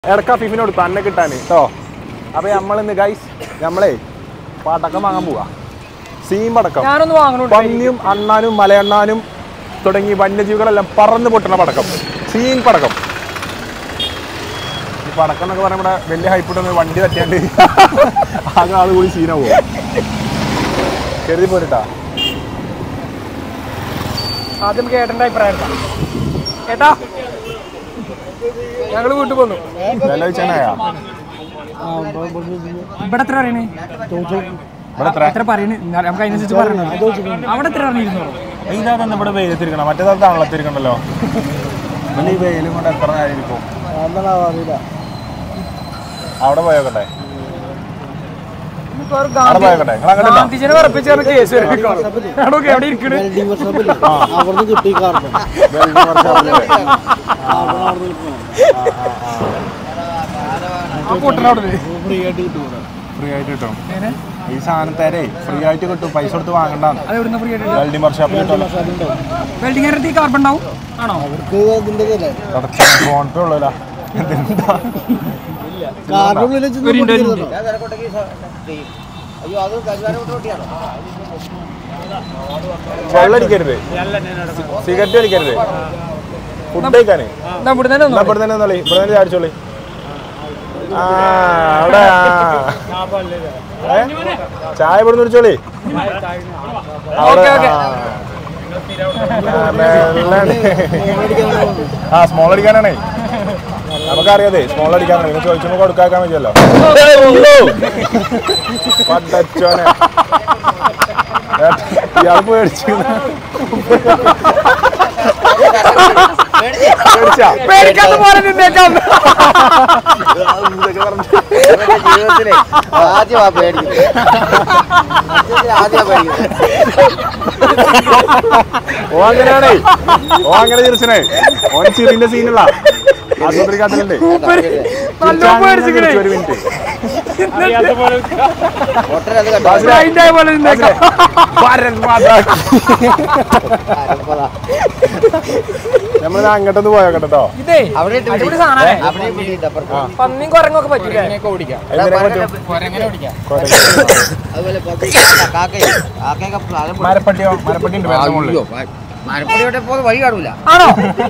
എടക്ക ഫിഫിനോട് തന്നെ കിട്ടാൻ കേട്ടോ. അപ്പൊ നമ്മളിന്ന് ഗൈസ് നമ്മളെ പടക്കം വാങ്ങാൻ പോവാ. സീൻ പടക്കം, പന്നിയും അണ്ണാനും മലയണ്ണാനും തുടങ്ങി വന്യജീവികളെല്ലാം പറന്ന് പൊട്ടുന്ന പടക്കം, സീൻ പടക്കം. ഈ പടക്കം എന്നൊക്കെ പറഞ്ഞാൽ ഇവിടെ വലിയ ഹൈപ്പിട്ടൊന്ന് വണ്ടി തട്ടിയാണ്ട് ആകെ ആള് കൂടി സീനാവോ കരുതി പോരിട്ടാ. ആദ്യം കേട്ടന്റെ അഭിപ്രായം കേട്ടാ. ഞങ്ങള് വീട്ടിൽ പോന്നു. വില വെച്ചാനായാ ഇവിടെ എത്ര പറയണേ? എത്ര പറയണേ? നമുക്ക് അതിനനുസരിച്ച് പറയണം. അവിടെ എത്ര പറഞ്ഞിരുന്നോ? ഇതാ തന്നെ ഇവിടെ വെയിലത്തിരിക്കണം, മറ്റേ സ്ഥലത്ത് തണലത്തിരിക്കണ്ടല്ലോ. ഈ വെയിലും കൊണ്ട് എത്ര നേരം അവിടെ പോയോക്കട്ടെ. ഗാന്ധിജിനെ ഉറപ്പിച്ചാണ് കേസ്. എവിടെ ഇരിക്കണേ? ഫ്രീ ആയിട്ട് കിട്ടും ഈ സാധനത്തേരെ, ഫ്രീ ആയിട്ട് കിട്ടും, പൈസ കൊടുത്ത് വാങ്ങണ്ടാണ്. വെൽഡിംഗ് വർക്ക്ഷോപ്പിൽ കിട്ടും. വെൽഡിംഗ് കാർബൺ ഉണ്ടാവും ആണോ? ഫോൺ പേ ഉള്ളൂല. വെള്ളടിക്കരുത്, സിഗരറ്റ് വലിക്കരുത്, ഫുഡ് കഴിക്കാനേ ഇവിടെ ചാടിച്ചോളി. അവിടെ ചായ ഇവിടെ കുടിച്ചോളി. ആ സ്മോൾ അടിക്കാനാണേ, നമുക്കറിയാതെ സ്മോൾ അടിക്കാനാണ്. നിങ്ങൾ ചോദിച്ചപ്പോ കൊടുക്കാൻ പറ്റുമല്ലോ. പടച്ചോനെ ഇയാൾ പേടിച്ചു. പേടിക്കാത്ത പോലെ നിന്നേക്കാം. ഓ അങ്ങനെയാണേ, ഓ അങ്ങനെ ചിരിച്ചനേ. ഓൻ ചിറിന്റെ സീനുള്ള ആശുപത്രി കാട്ടിലുണ്ട്. ഒരു മിനിറ്റ് നമ്മള് അങ്ങോട്ടൊന്ന് പോയോ കേട്ടോ. പന്നിയും കുരങ്ങൊക്കെ പറ്റില്ലേ? മരപ്പട്ടിയോ? മരപ്പട്ടി ഉണ്ട് വഴി കാണൂല. ആണോ?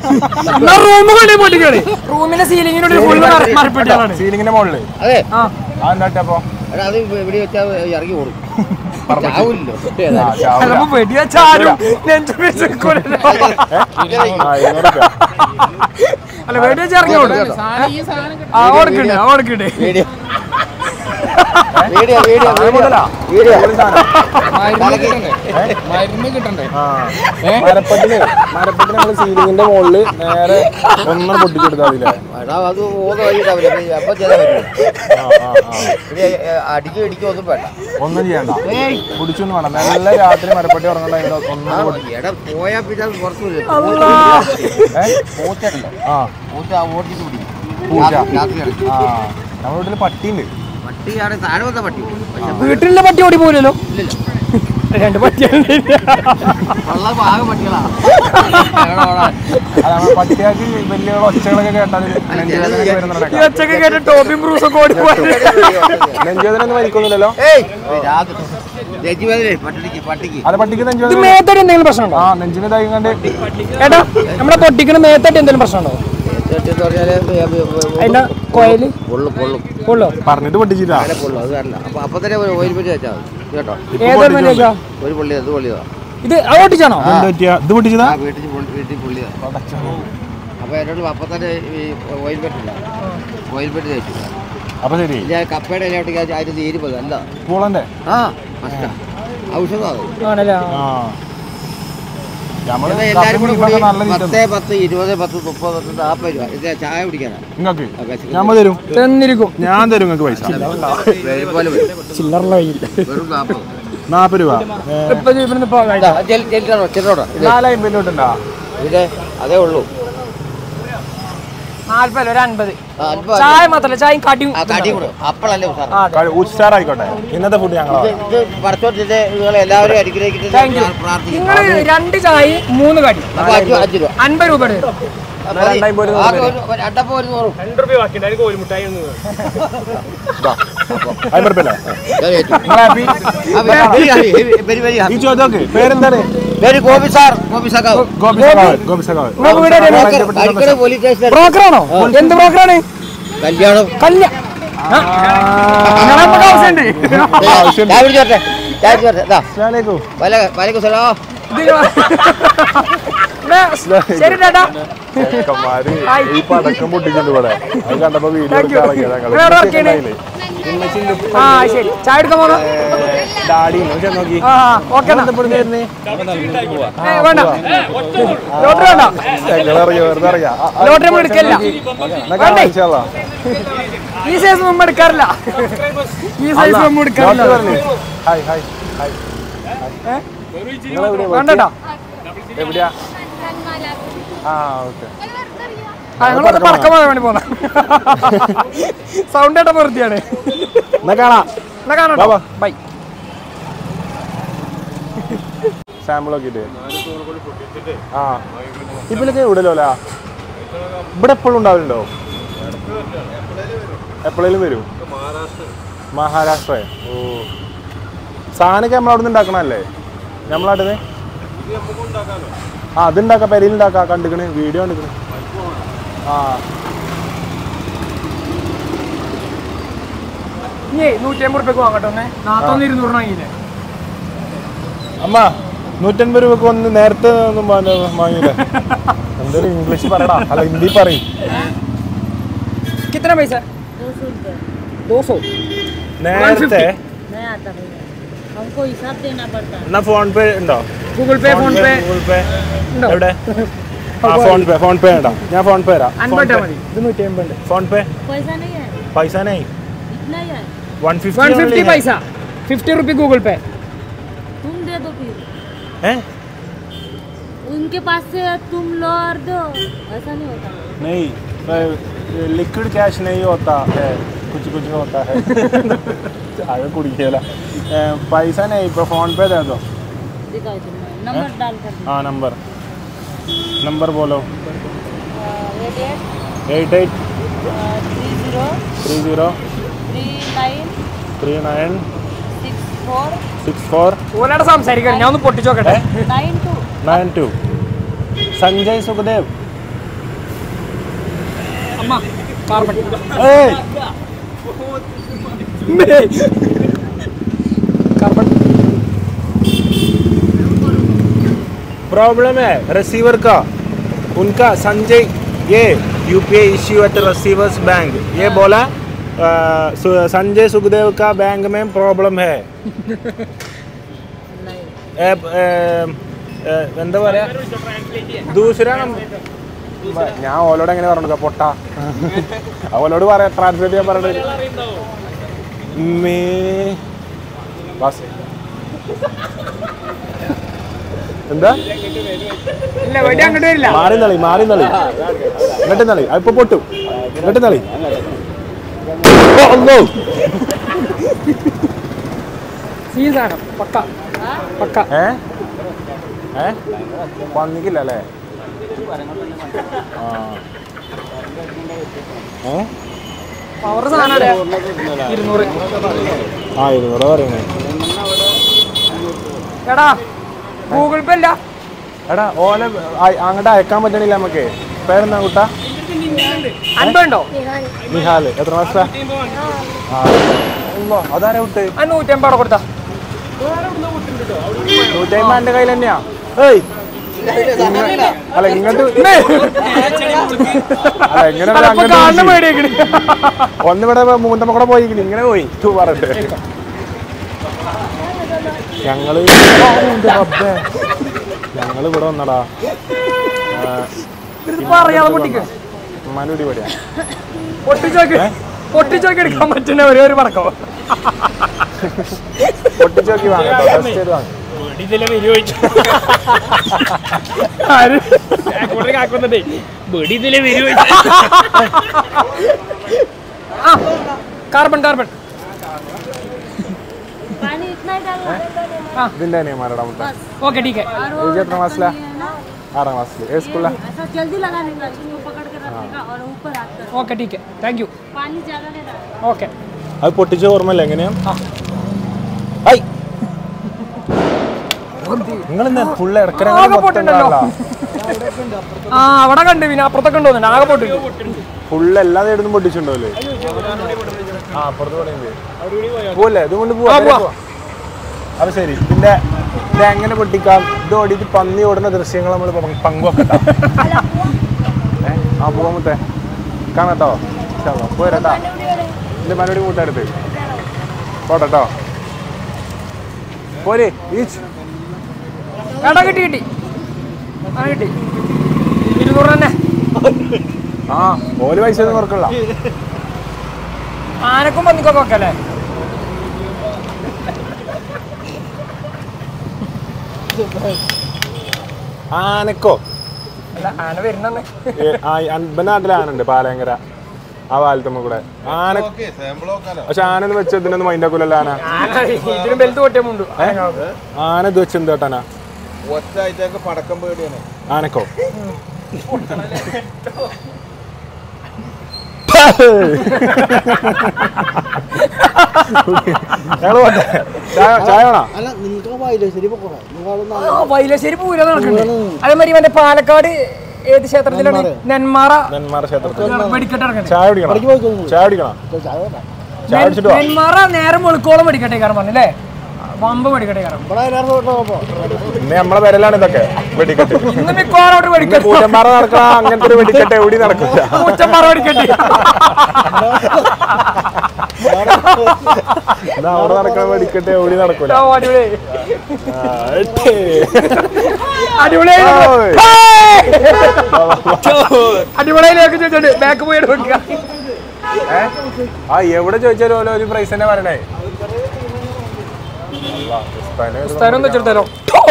റൂമിലെ സീലിങ്ങിനോട് സീലിങ്ങിന്റെ മുകളില് അതെ അതെന്താട്ടപ്പോ അത് ഇവിടെ വെച്ചാൽ ഇറങ്ങി ഓടും. വെടിവെച്ചാലും അല്ല വെടിവെച്ച് ഇറങ്ങി ഓടും. ഓടക്കണ്ടേ മരപ്പട്ടിന് നമ്മള് സീലിങ്ങിന്റെ മുകളില് നേരെ ഒന്നും പൊട്ടിച്ചെടുക്കാതില്ലേ? അത് ഓന്ന് വഴിയിട്ടാവില്ല. അപ്പൊ ചെയ്താൽ അടിക്കും ഇടിക്കും ഒന്നും വേണ്ട, ഒന്നും ചെയ്യണ്ട, കുടിച്ചൊന്നും വേണം. നല്ല രാത്രി മരപ്പട്ടി ഉറങ്ങണ്ട. എടാ പോയാ പിന്നെ പുറത്തു പൂച്ചണ്ടോ? പൂച്ച ഓടിച്ചിട്ട് പിടിക്കും രാത്രി. നമ്മുടെ വീട്ടില് പട്ടിയുണ്ട്. പട്ടിയാണ് താഴെ വന്ന പട്ടി. വീട്ടിലുള്ള പട്ടി ഓടി പോലല്ലോ. രണ്ട് പട്ടികളുണ്ട്. ആകെ പട്ടികളാ. പട്ടിയാക്കി വലിയ ഒച്ചകളൊക്കെ കേട്ടാൽ ഒച്ചൊക്കെ കേട്ട് ടോപ്പിയും ബ്രൂസൊക്കെ ഓടി പോയി. നെഞ്ചുവേദന ഒന്നും മരിക്കൊന്നുമില്ലല്ലോ. അത് പട്ടിക്ക് നെഞ്ചുവേദന മേത്തടി എന്തെങ്കിലും പ്രശ്നമുണ്ടോ? ആ നെഞ്ചിന് ഇതായി കണ്ട് ഏട്ടാ നമ്മുടെ പൊട്ടിക്കുന്ന മേത്തട്ടി എന്തെങ്കിലും പ്രശ്നമുണ്ടോ? അതിന്റെ കോയല് പൊള്ളോ? പറഞ്ഞിട്ട് പൊട്ടിച്ചില്ല. അപ്പൊ തന്നെ ഓയിൽമെന്റ് വെച്ചാൽ മതി കേട്ടോ. ഒരു പൊള്ളി അത് പൊള്ളിയതാ. ഇത് ഓട്ടിച്ചാണോ? ഇത് പൊട്ടിച്ചതാ? വീട്ടിൽ പൊള്ളിയതാ. അപ്പൊ എന്നോട് അപ്പൊ തന്നെ ഓയിൽമെന്റ് ഇല്ല, ഓയിൽമെന്റ് തേച്ചു. അപ്പൊ ശരി. കപ്പയുടെ ഇലയോട്ടേക്ക് അതിന് നീര് പോയത് അല്ല പൂളന്റെ ഔഷധം അത്. എല്ലാരും കൂടെ 10, 10, 20, 10, 30, 40 രൂപ ഇത് ചായ കുടിക്കാനാണ്. നിങ്ങൾക്ക് ഞാൻ തരും, തന്നിരിക്കും. ഞാൻ തരും നിങ്ങൾക്ക് പൈസ. ചില്ലറ വെറും 40 രൂപ. 450 ഇത് അതേ ഉള്ളൂ. 40 ഒരു 50. ചായ മാത്രല്ല, ചായയും കാട്ടിയും അപ്പളല്ലേ ഉഷാറായിക്കോട്ടെ. ഇന്നത്തെ ഫുഡ് ഞങ്ങളെ എല്ലാവരും അനുഗ്രഹിക്കുന്നത്. നിങ്ങൾ 2 ചായ 3 കാട്ടി 5 രൂപ. 50 രൂപ. രണ്ടപ്പോ ഒരു 100. 2 രൂപ ബാക്കിയുണ്ട് അതിന് കോഴിമുട്ടായി ഒന്ന് ഈ ചോദ്യമൊക്കെ പേരെന്താണ്? പേര് ഗോപി സാർ. ഗോപി സഖാവ്. ബ്രോക്കറാണോ? എന്ത് ബ്രോക്കറാണ്? കല്യാണം. ശരി ചേട്ടാ. ഈ പടക്കം പൊട്ടിക്കുന്നു ഇവിടെ. അത് കണ്ടപ്പോ വീഡിയോ ആ ശരി. ചായ എടുക്കാൻ പോണോ? ഡാഡി നോക്കി ഓക്കെ വേണ്ട. ലോട്ടറി വേണ്ട. ലോട്ടറി നമ്മൾ എടുക്കല്ല. ഈ സൈസ് മുമ്പ് എടുക്കാറില്ല. ഈ സൈസ് മുമ്പ് എടുക്കാറില്ല. വേണ്ടട്ടാ. എവിടെയാ? ആ ഓക്കെ. ഞങ്ങളൊക്കെ പടക്കം പോകാൻ വേണ്ടി പോന്ന സൗണ്ട് ആയിട്ട് വൃത്തിയാണ്. എന്നാ കാണാം. ബൈ. സാമ്പിളൊക്കെ ആ ഇപ്പോഴൊക്കെ ഇവിടെയല്ലോ ഇവിടെ എപ്പോഴും ഉണ്ടാവലുണ്ടോ? എപ്പോഴേലും വരും. മഹാരാഷ്ട്ര. ഓ സാധനമൊക്കെ നമ്മളവിടെ നിന്ന് ഉണ്ടാക്കണല്ലേ? നമ്മളവിടുന്ന് ആ അതുണ്ടാക്കാം. പെരയിലുണ്ടാക്കാം. കണ്ടിക്കണ് വീഡിയോ കണ്ടിക്കണ്. ആ 150 രൂപയ്ക്ക് വാങ്ങട്ടോ. 200 വാങ്ങിയില്ലേ അമ്മ? 150 രൂപക്ക് ഒന്ന് നേരത്തെ ഒന്നും വാങ്ങിയില്ല. എന്തായാലും ഇംഗ്ലീഷ് പറയടാ. അല്ല ഹിന്ദി പറയും. कितना पैसा? 200. നേരത്തെ हमको हिसाब देना पड़ता है എന്നാ ഫോൺ പേ ഉണ്ടോ? ഗൂഗിൾ പേ, ഫോൺ പേ എവിടെ? ആ ഫോൺ പേ. ഫോൺ പേ ഉണ്ടോ? ഞാൻ ഫോൺ പേ തരാം. മതി. ഇത് 150. ഫോൺ പേ पैसा नहीं है पैसा नहीं. इतना ही है 150 पैसा. 50 रुपये गूगल पे. तुम दे दो फिर हैं? उनके पास से तुम लो और दो. ऐसा नहीं होता. नहीं लिक्विड कैश नहीं होता है. कुछ कुछ होता है. आगे कुड़िएला. पैसा नहीं. फोन पे दे दो. दिखाओ तुम नंबर डाल कर. हाँ नंबर बोलो. 88 30 39 64 ഓരോടെ സംസാരിക്കണം. ഞാൻ ഒന്ന് പൊട്ടിച്ചോക്കട്ടെ. 92 സഞ്ജയ് സുഖദേവ്. അമ്മ കാർബൺ. कार्बन प्रॉब्लम है रिसीवर का. उनका संजय ये UPI issue at receiver's bank. ये बोला संजय सुखदेव का बैंक में प्रॉब्लम है. എന്താ പറയാ ദൂസരാ ഞാൻ ഓലോട് എങ്ങനെ പറഞ്ഞു പൊട്ട അവളോട് പറയാ ട്രാൻസ്ലേറ്റ് ചെയ്യാൻ പറഞ്ഞത് എന്താ മാറി നളി ഇങ്ങോട്ട് നളി. ഇപ്പൊ പൊട്ടും. ഇങ്ങോട്ട് നളി. പന്നിക്കില്ല അല്ലേ? ആ 200 പറയണേ. എടാ ഗൂഗിൾ പേ അല്ല. എടാ ഓല അങ്ങോട്ട് അയക്കാൻ പറ്റണില്ല നമുക്ക്. പേരെന്താ കുട്ടാ? അൻപുണ്ടോ? നിഹാല്. എത്ര മാസം? അതാരാ വിട്ട്? 150 കൊടുത്താ. 150 എന്റെ കയ്യിൽ തന്നെയാ. ഏയ് അല്ല ഇങ്ങോട്ട് അല്ല എങ്ങനെ ഒന്നിവിടെ മൂന്നമ്മ കൂടെ പോയിക്കില്ല. ഇങ്ങനെ പോയി പറഞ്ഞിട്ട് ഞങ്ങള് ഇവിടെ വന്നടാ. മനുടി പടിയാ പൊട്ടിച്ചോക്കി എടുക്കാൻ പറ്റുന്ന ഒരു പടക്കോ പൊട്ടിച്ചോക്കി വാങ്ങട്ടോ. ടെസ്റ്റ് ചെയ്ത് വാങ്ങും. कार्बन पानी इतना ही डालना. ഇതിന്റെ തന്നെയാ മരടാ മുട്ട. ओके ठीक है. എത്ര മാസല? 6ാം ക്ലാസ്സിൽ ഏത് സ്കൂളിലാണ്? ऐसा जल्दी लगाने का, इसको पकड़ के रखने का और ऊपर हाथ कर। ഓക്കെ ടീക്ക് താങ്ക് യു पानी ज्यादा नहीं डालना। ഓക്കെ അത് പൊട്ടിച്ച ഓർമ്മയില്ല എങ്ങനെയാ? നിങ്ങളെന്താ ഫുള്ള് ആകെ പൊട്ടുണ്ടല്ലോ. ആ അവിടെ കണ്ട് പിന്നെ അപ്പുറത്തൊക്കെ ഉണ്ടോന്നുണ്ട് ആകെ പൊട്ടി ഫുള്ള് എല്ലാ സൈഡിലും പൊട്ടിച്ചിട്ടുണ്ടല്ലേ? ആ അപ്പുറത്ത് പറയുന്നത് പോവല്ലേ ഇതുകൊണ്ട് പോവാ. അപ്പൊ ശരി, പിന്നെ ഇത് എങ്ങനെ പൊട്ടിക്കാം? ഇത് ഓടിയിട്ട് പന്നി ഓടുന്ന ദൃശ്യങ്ങൾ നമ്മൾ പങ്കുവെക്കട്ടോ. ആ പോവാൻ മുത്തേ കാണാട്ടോ. പോരാട്ടോ, എന്റെ മനോടി കൂട്ടെടുത്ത് പോട്ടോ. പോരെ ബീച്ച്. എടാ കിട്ടി കിട്ടി ആ കിട്ടി 200 തന്നെ. ആ ഓല് പൈസ ഒന്നും കുറക്കല്ല. ആനക്കും പന്നിക്കൊക്കെ ഒക്കെ അല്ലേ? ആനക്കോ? അല്ല ആന വരുന്നെന്ന്. നാട്ടിലെ ആനുണ്ട് പാലങ്കര ആ പാലത്തുമ്മ കൂടെ ആന. പക്ഷെ ആനന്ന് വെച്ച് ഇതിനൊന്നും മൈൻഡാക്കൂലല്ലോ ആന. ഇതിനും വലുത് പൊട്ടിയുമുണ്ട്. ആന ഇത് വെച്ച് എന്ത് കേട്ടാനാ? പടക്കം പേടിയാണ് ആനക്കോ? ചായ വേണോ? വൈലശ്ശേരി പൂരം നടക്കുന്നുണ്ട്. അതേമാതിരി മറ്റേ പാലക്കാട് ഏത് ക്ഷേത്രത്തിലാണ്? നെന്മാറ ക്ഷേത്രത്തിൽ വെടിക്കെട്ട് ഇറങ്ങുന്നത്. ചായ കുടിക്കണം. ചായ കുടിക്കണം. ചായ കുടിച്ചിട്ട് നെന്മാറ നേരം വെളുക്കോളം വെടിക്കെട്ടേ കാരണം പറഞ്ഞല്ലേ? വമ്പ് വെടിക്കെട്ടേ കാരണം. ഇന്ന് നമ്മളെ പേരലാണ് ഇതൊക്കെ വെടിക്കെട്ട്. ഇന്ന് മിക്കവാറും വെടിക്കെട്ട്. കൂറ്റമ്പാറ നടക്കണ അങ്ങനത്തെ ഒരു വെടിക്കെട്ട് എവിടെ നടക്കില്ല. കൂറ്റമ്പാറ വെടിക്കെട്ട് അവിടെ നടക്കണ വെടിക്കെട്ട് എവിടെ നടക്കൂല. അടിപൊളിയിലേക്ക് ചോദിച്ചോണ്ട് ബാക്ക് പോയി വെക്കുക. ആ എവിടെ ചോദിച്ചാലും ഓരോ ഒരു പ്രൈസ് തന്നെ പറയണേ. സ്ഥലം വെച്ചെടുത്താലോ?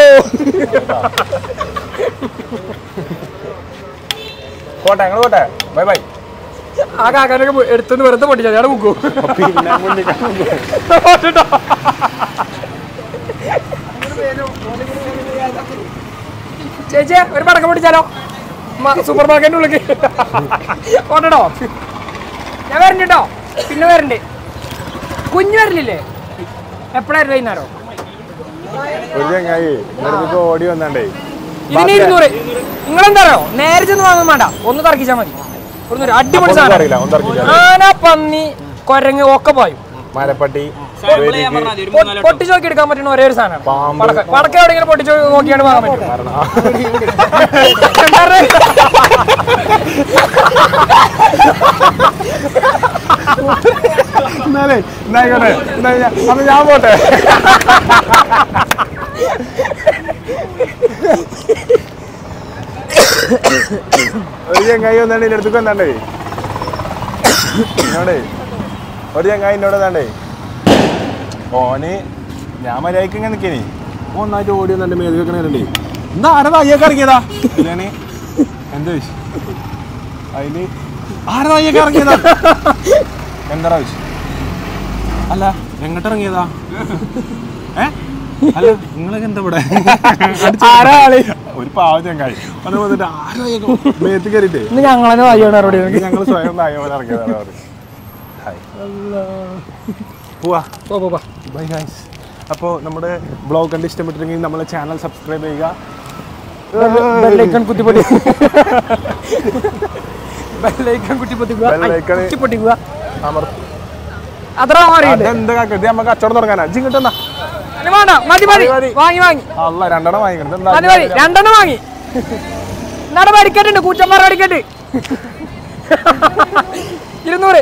പോട്ടെ ഞങ്ങൾ പോട്ടെ. Bye bye. ആ കാക്കാനൊക്കെ എടുത്തുനിന്ന് വെറുതെ പൊട്ടിച്ചാൽ ഞാൻ മുക്കൂ. ചേച്ചി ഒരു പടക്കം പൊട്ടിച്ചാലോ? സൂപ്പർ മാർക്കറ്റിന്റെ ഉള്ളിൽ പോട്ടോ. ഞാൻ വരണ്ടോ? പിന്നെ വരണ്ടേ? കുഞ്ഞു വരലില്ലേ? എപ്പോഴായിരുന്നു വൈകുന്നേരോ? ഒരു ചങ്ങായി ഓടി വന്നേ. ഇതിന് 200. നിങ്ങളെന്താറോ നേരെ ചെന്ന് വാങ്ങാൻ വേണ്ട, ഒന്ന് തറക്കിച്ചാൽ മതി. അടിപൊളി സാധനം. ആന, പന്നി, കൊരങ്ങ് ഒക്കെ പോയും. മരപ്പട്ടി പൊട്ടിച്ച് നോക്കി എടുക്കാൻ പറ്റുന്ന ഒരേ ഒരു സാധനം പടക്ക. എവിടെയെങ്കിലും പൊട്ടിച്ച് നോക്കിയാണ് വാങ്ങാൻ പറ്റും. അപ്പൊ ഞാൻ പോട്ടെ. ഒരു ചങ്ങായി വന്നാണ്ട് എൻ്റെ അടുത്തേക്ക് വന്നാണ്ടേ എന്നോടേ. ഒരു ചങ്ങായി എന്നോട് വന്നാണ്ടേ. ഓന് ഞാൻ മര്യാദക്ക് ഇങ്ങനെ നിൽക്കേനി. ഒന്നായിട്ട് ഓടി വന്നെ മേല് വെക്കണേ. എന്താ ആരതാ അയ്യൊക്കെ ഇറങ്ങിയതാ? ഞാൻ എന്താ ചോദിച്ചു. അതിന് ആരതാ അയ്യൊക്കെ ഇറങ്ങിയതാ? എന്താ ചോദിച്ചു. അല്ല എങ്ങോട്ട് ഇറങ്ങിയതാ? അല്ല നിങ്ങളൊക്കെ എന്താ ഇവിടെ? ഒരു പാവ ചങ്ങായി അത് വന്നിട്ട് ആരോ മേത്ത് കയറിട്ടേ ഞങ്ങൾ സ്വയം നായോടെ ഇറങ്ങിയതാണ്. പോവാ. Bye guys. അപ്പോൾ നമ്മുടെ ബ്ലോഗ് കണ്ട് ഇഷ്ടപ്പെട്ടിട്ടുണ്ടെങ്കിൽ നമ്മളെ ചാനൽ സബ്സ്ക്രൈബ് ചെയ്യുക. എന്താ നമുക്ക് കച്ചവടം തുടങ്ങാനാ? ജി കിട്ടുന്ന അല്ല 2 വാങ്ങിക്കണം. 2 വാങ്ങി വെടിക്കെട്ടുണ്ട്. കൂറ്റമ്പാറ വെടിക്കെട്ട് 200.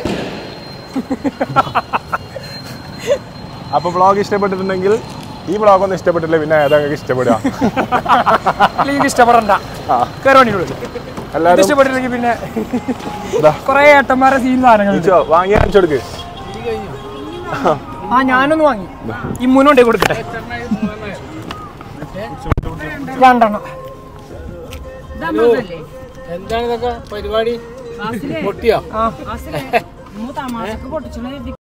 അപ്പൊ ബ്ലോഗ് ഇഷ്ടപ്പെട്ടിട്ടുണ്ടെങ്കിൽ ഈ ബ്ലോഗ് ഒന്നും ഇഷ്ടപ്പെട്ടില്ല പിന്നെ ഏതൊക്കെ ഇഷ്ടപ്പെടുക. ഇഷ്ടപ്പെടണ്ട എല്ലാവരും ഇഷ്ടപ്പെട്ടില്ലെങ്കിൽ പിന്നെ കൊറേ ഏട്ടന്മാരെ സീൻ സാധനങ്ങൾ വാങ്ങി കാണിച്ചു കൊടുക്ക്. ആ ഞാനൊന്ന് വാങ്ങി. ഈ മുന്നോട്ടേ കൊടുക്കട്ടെ. 2 എന്താണ് ഇതൊക്കെ പരിപാടി? പൊട്ടിയോ? ആ